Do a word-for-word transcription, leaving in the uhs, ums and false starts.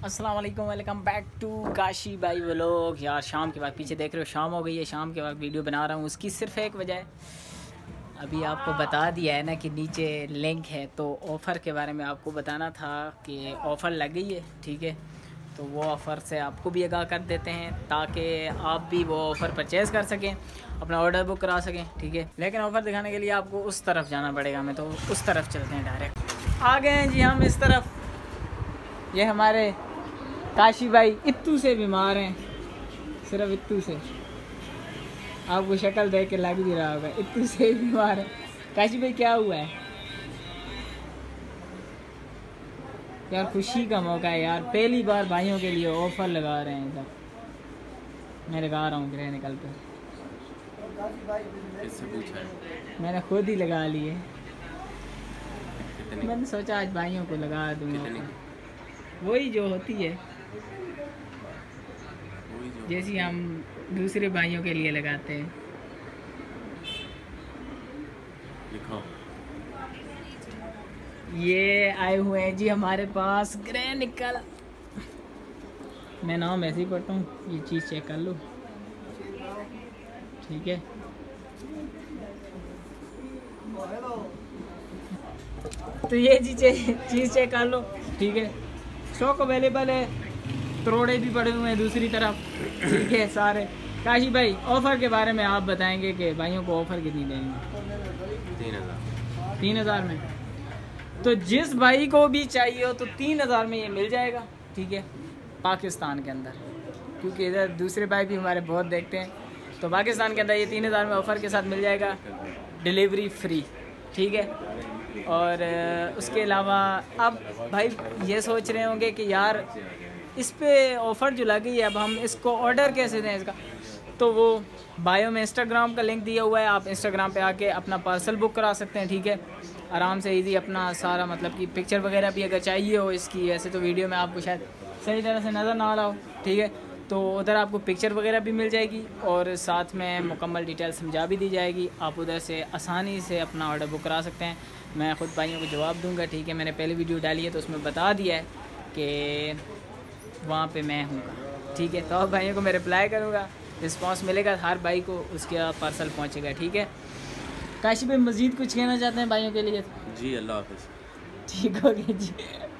अस्सलाम वालेकुम, welcome back to Kashi भाई व्लॉग। यार शाम के बाद पीछे देख रहे हो, शाम हो गई है। शाम के बाद वीडियो बना रहा हूँ, उसकी सिर्फ एक वजह है, अभी आपको बता दिया है ना कि नीचे लिंक है, तो ऑफ़र के बारे में आपको बताना था कि ऑफ़र लग गई है। ठीक है, तो वो ऑफ़र से आपको भी आगाह कर देते हैं ताकि आप भी वो ऑफ़र परचेज़ कर सकें, अपना ऑर्डर बुक करा सकें। ठीक है, लेकिन ऑफ़र दिखाने के लिए आपको उस तरफ जाना पड़ेगा, हमें तो उस तरफ चलते हैं डायरेक्ट। आ गए हैं जी हम इस तरफ। ये हमारे काशी भाई इत्तू से बीमार हैं, सिर्फ इत्तू से। आपको शक्ल देख के लग भी रहा होगा इत्तू से बीमार है। काशी भाई क्या हुआ है यार? खुशी का मौका है यार, पहली बार भाइयों के लिए ऑफर लगा रहे हैं इधर। मैं लगा रहा हूँ ग्रह निकल पर, मैंने खुद ही लगा लिए। मैंने सोचा आज भाइयों को लगा दूँगा, वही जो होती है जैसी हम दूसरे भाइयों के लिए लगाते हैं। ये आए हुए हैं जी हमारे पास ग्रह निकल। मैं नाम ऐसे ही पढ़ता हूँ, ये चीज़ चेक कर लो। ठीक है, तो ये जी चीज़ चेक कर लो। ठीक है, स्टॉक अवेलेबल है, तरोड़े भी पड़े हुए हैं दूसरी तरफ। ठीक है सारे। काशी भाई ऑफ़र के बारे में आप बताएंगे कि भाइयों को ऑफ़र कितनी देंगे? तीन हज़ार तीन हज़ार में, तो जिस भाई को भी चाहिए हो तो तीन हज़ार में ये मिल जाएगा। ठीक है, पाकिस्तान के अंदर, क्योंकि इधर दूसरे भाई भी हमारे बहुत देखते हैं, तो पाकिस्तान के अंदर ये तीन हज़ार में ऑफ़र के साथ मिल जाएगा, डिलीवरी फ्री। ठीक है, और उसके अलावा अब भाई ये सोच रहे होंगे कि यार इस पे ऑफ़र जो लगी है, अब हम इसको ऑर्डर कैसे दें इसका? तो वो बायो में इंस्टाग्राम का लिंक दिया हुआ है, आप इंस्टाग्राम पे आके अपना पार्सल बुक करा सकते हैं। ठीक है, आराम से इजी, अपना सारा मतलब कि पिक्चर वगैरह भी अगर चाहिए हो इसकी, ऐसे तो वीडियो में आपको शायद सही तरह से नज़र ना आ रहा हो। ठीक है, तो उधर आपको पिक्चर वगैरह भी मिल जाएगी और साथ में मुकम्मल डिटेल समझा भी दी जाएगी। आप उधर से आसानी से अपना ऑर्डर बुक करा सकते हैं। मैं ख़ुद भाइयों को जवाब दूँगा। ठीक है, मैंने पहले वीडियो डाली है तो उसमें बता दिया है कि वहाँ पे मैं हूँ। ठीक है, तो अब भाइयों को मैं रिप्लाई करूँगा, रिस्पांस मिलेगा, हर भाई को उसका पार्सल पहुँचेगा। ठीक है, काशी भाई मज़ीद कुछ कहना चाहते हैं भाइयों के लिए? जी, अल्लाह हाफ़िज़। ठीक हो गया जी।